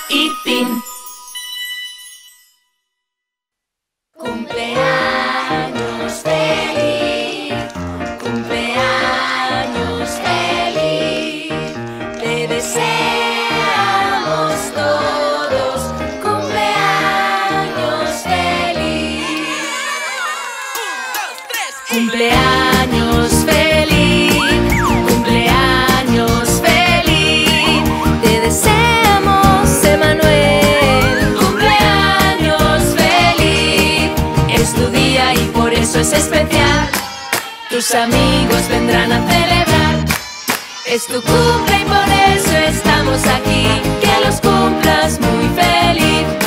y fin. Cumpleaños feliz, cumpleaños feliz, te deseamos todos cumpleaños feliz. Cumpleaños feliz, cumpleaños feliz, te deseamos, Emanuel. Cumpleaños feliz, es tu día y por eso es especial. Tus amigos vendrán a celebrar. Es tu cumple y por eso estamos aquí. Que los cumplas muy feliz.